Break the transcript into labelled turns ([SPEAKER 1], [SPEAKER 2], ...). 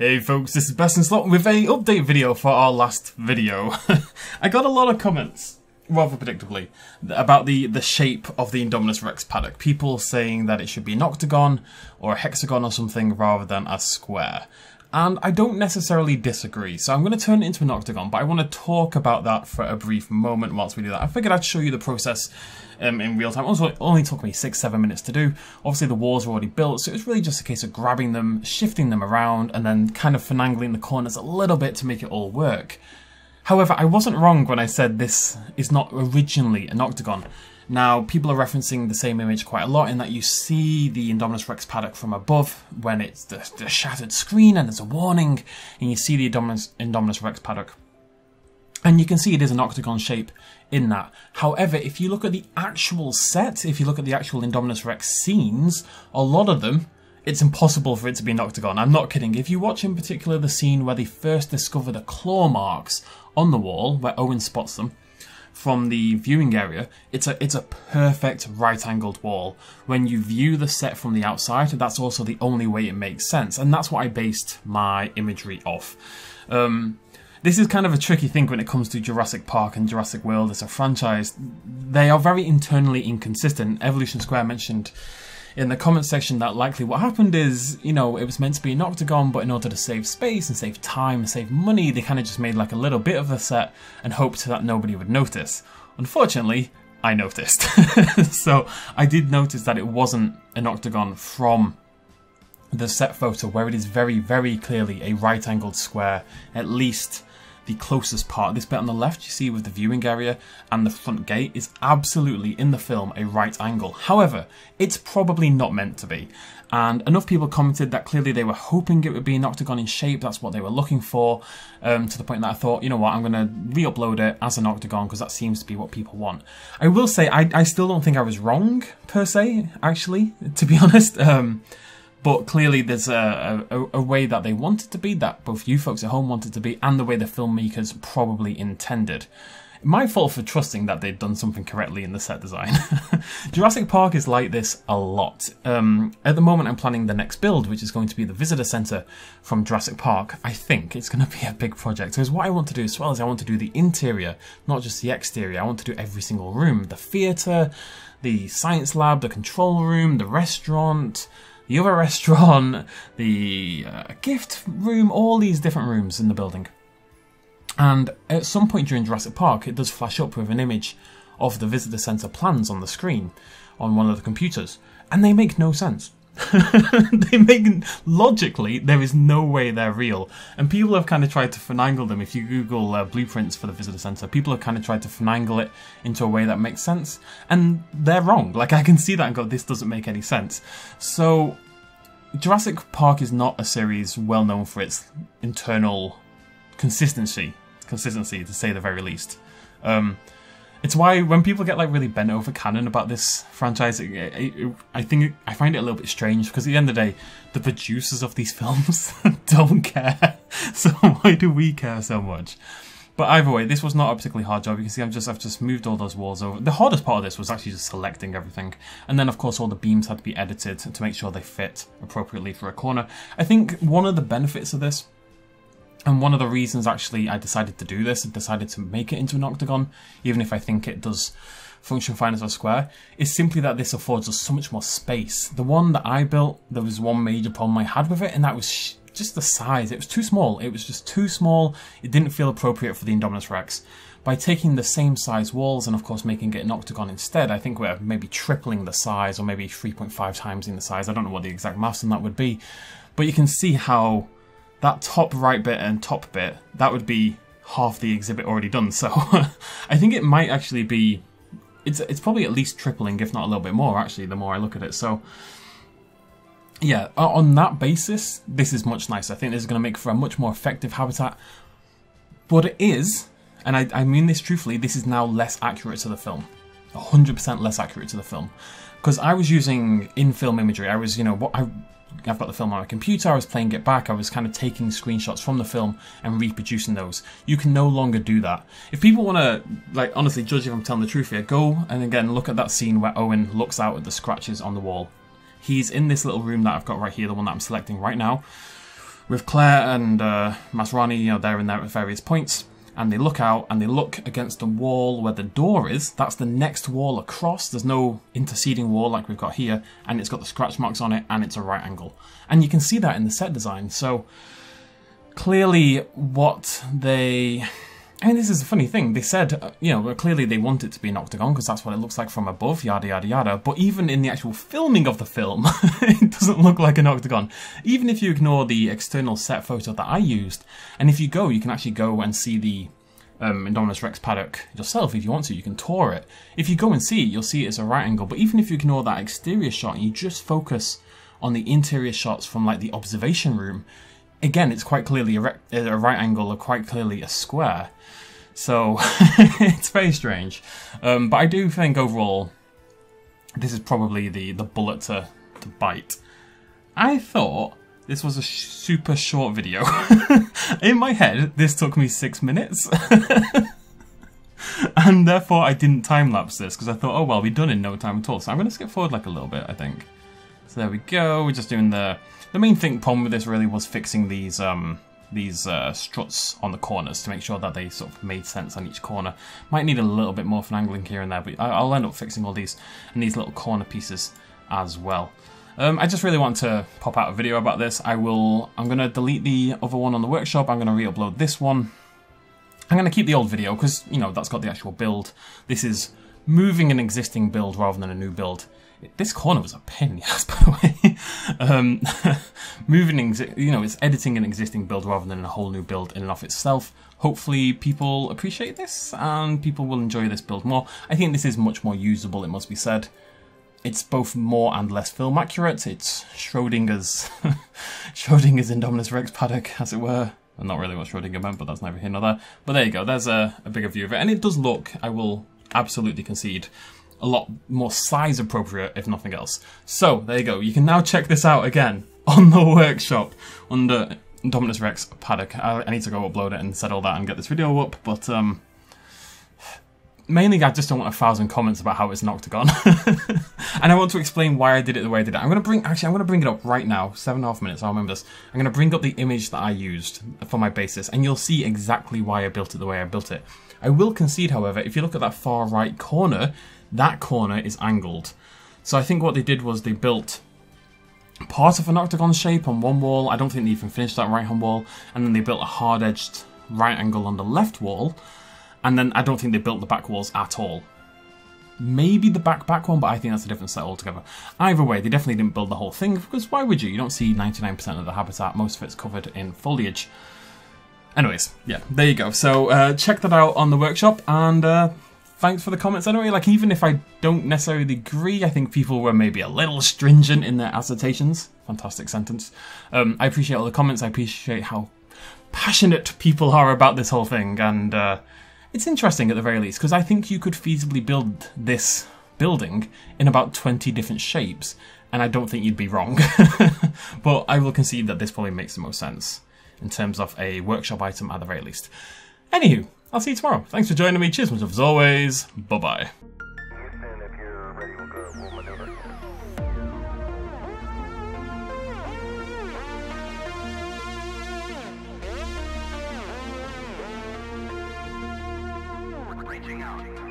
[SPEAKER 1] Hey folks, this is Best in Slot with a update video for our last video. I got a lot of comments, rather predictably, about the shape of the Indominus Rex Paddock. People saying that it should be an octagon or a hexagon or something rather than a square. And I don't necessarily disagree, so I'm going to turn it into an octagon, but I want to talk about that for a brief moment whilst we do that. I figured I'd show you the process in real time. It only took me 6-7 minutes to do. Obviously the walls were already built, so it was really just a case of grabbing them, shifting them around, and then kind of finagling the corners a little bit to make it all work. However, I wasn't wrong when I said this is not originally an octagon. Now, people are referencing the same image quite a lot in that you see the Indominus Rex Paddock from above when it's the shattered screen and there's a warning, and you see the Indominus Rex Paddock. And you can see it is an octagon shape in that. However, if you look at the actual set, if you look at the actual Indominus Rex scenes, a lot of them, it's impossible for it to be an octagon. I'm not kidding. If you watch in particular the scene where they first discover the claw marks on the wall, where Owen spots them, from the viewing area, it's a perfect right-angled wall. When you view the set from the outside, that's also the only way it makes sense, and that's what I based my imagery off. This is kind of a tricky thing when it comes to Jurassic Park and Jurassic World as a franchise. They are very internally inconsistent. Evolution Square mentioned in the comment section that likely what happened is, you know, it was meant to be an octagon, but in order to save space and save time and save money, they kind of just made like a little bit of a set and hoped that nobody would notice. Unfortunately, I noticed. So I did notice that it wasn't an octagon from the set photo, where it is very, very clearly a right-angled square, at least the closest part. This bit on the left you see with the viewing area and the front gate is absolutely in the film a right angle. However, it's probably not meant to be. And enough people commented that clearly they were hoping it would be an octagon in shape, that's what they were looking for, to the point that I thought, you know what, I'm going to re-upload it as an octagon because that seems to be what people want. I will say, I still don't think I was wrong, per se, actually, to be honest. But clearly there's a way that they want it to be, that both you folks at home want it to be, and the way the filmmakers probably intended. My fault for trusting that they'd done something correctly in the set design. Jurassic Park is like this a lot. At the moment I'm planning the next build, which is going to be the visitor centre from Jurassic Park. I think it's going to be a big project. Because what I want to do as well is I want to do the interior, not just the exterior. I want to do every single room. The theatre, the science lab, the control room, the restaurant, the other restaurant, the gift room, all these different rooms in the building. And at some point during Jurassic Park, it does flash up with an image of the visitor centre plans on the screen on one of the computers, and they make no sense. Logically, there is no way they're real, and people have kind of tried to finagle them. If you Google blueprints for the visitor centre, people have kind of tried to finagle it into a way that makes sense, and they're wrong. Like, I can see that and go, this doesn't make any sense. So Jurassic Park is not a series well known for its internal consistency, to say the very least. It's why when people get like really bent over canon about this franchise, I find it a little bit strange, because at the end of the day, the producers of these films don't care. So why do we care so much? But either way, this was not a particularly hard job. You can see I've just moved all those walls over. The hardest part of this was actually just selecting everything. And then of course all the beams had to be edited to make sure they fit appropriately for a corner. I think one of the benefits of this, and one of the reasons actually I decided to do this and decided to make it into an octagon, even if I think it does function fine as a square, is simply that this affords us so much more space. The one that I built, there was one major problem I had with it, and that was just the size. It was too small. It was just too small. It didn't feel appropriate for the Indominus Rex. By taking the same size walls and of course making it an octagon instead, I think we're maybe tripling the size, or maybe 3.5 times in the size. I don't know what the exact maths on that would be, but you can see how that top right bit and top bit, that would be half the exhibit already done. So I think it might actually be, it's probably at least tripling, if not a little bit more actually, the more I look at it. So yeah, on that basis, this is much nicer. I think this is going to make for a much more effective habitat. But it is, and I mean this truthfully, this is now less accurate to the film. 100% less accurate to the film. Because I was using in-film imagery. I was, you know, I've got the film on my computer, I was playing it back, I was kind of taking screenshots from the film and reproducing those. You can no longer do that. If people want to, like, honestly judge if I'm telling the truth here, go and again look at that scene where Owen looks out at the scratches on the wall. He's in this little room that I've got right here, the one that I'm selecting right now. with Claire and Masrani, you know, they're in there at various points, and they look out and they look against the wall where the door is. That's the next wall across. There's no interceding wall like we've got here, and it's got the scratch marks on it, and it's a right angle. And you can see that in the set design. So clearly what they... I mean, this is a funny thing. They said, you know, clearly they want it to be an octagon because that's what it looks like from above, yada, yada, yada. But even in the actual filming of the film, it doesn't look like an octagon. Even if you ignore the external set photo that I used, and if you go, you can actually go and see the Indominus Rex Paddock yourself if you want to. You can tour it. If you go and see it, you'll see it's a right angle. But even if you ignore that exterior shot and you just focus on the interior shots from, like, the observation room, again, it's quite clearly a right angle or quite clearly a square. So, it's very strange. But I do think overall, this is probably the bullet to bite. I thought this was a super short video. In my head, this took me 6 minutes. And therefore, I didn't time-lapse this, because I thought, oh well, we're done in no time at all. So I'm going to skip forward like a little bit, I think. So there we go, we're just doing the main problem with this really was fixing these struts on the corners to make sure that they sort of made sense on each corner. Might need a little bit more finagling here and there, but I'll end up fixing all these and these little corner pieces as well. I just really want to pop out a video about this. I'm going to delete the other one on the workshop. I'm going to re-upload this one. I'm going to keep the old video because, you know, that's got the actual build. This is moving an existing build rather than a new build. This corner was a pain in the ass, by the way. You know, it's editing an existing build rather than a whole new build in and of itself. Hopefully people appreciate this and people will enjoy this build more. I think this is much more usable, it must be said. It's both more and less film accurate. It's Schrodinger's Indominus Rex Paddock, as it were. And not really what Schrodinger meant, but that's neither here nor there. But there you go, there's a bigger view of it. And it does look, I will absolutely concede, a lot more size appropriate, if nothing else. So, there you go. You can now check this out again on the workshop under Indominus Rex Paddock. I need to go upload it and set all that and get this video up, but mainly I just don't want 1,000 comments about how it's an octagon. And I want to explain why I did it the way I did it. I'm going to bring it up right now, 7.5 minutes, I'll remember this. I'm going to bring up the image that I used for my basis, and you'll see exactly why I built it the way I built it. I will concede, however, if you look at that far right corner, that corner is angled. So I think what they did was they built part of an octagon shape on one wall. I don't think they even finished that right-hand wall. And then they built a hard-edged right angle on the left wall. And then I don't think they built the back walls at all. Maybe the back one, but I think that's a different set altogether. Either way, they definitely didn't build the whole thing, because why would you? You don't see 99% of the habitat. Most of it's covered in foliage. Anyways, yeah, there you go. So check that out on the workshop, and thanks for the comments anyway. Like, even if I don't necessarily agree, I think people were maybe a little stringent in their assertions. Fantastic sentence. I appreciate all the comments. I appreciate how passionate people are about this whole thing, and it's interesting at the very least, because I think you could feasibly build this building in about 20 different shapes, and I don't think you'd be wrong. But I will concede that this probably makes the most sense in terms of a workshop item at the very least. Anywho, I'll see you tomorrow. Thanks for joining me. Cheers, much love as always. Bye-bye.
[SPEAKER 2] Reaching out.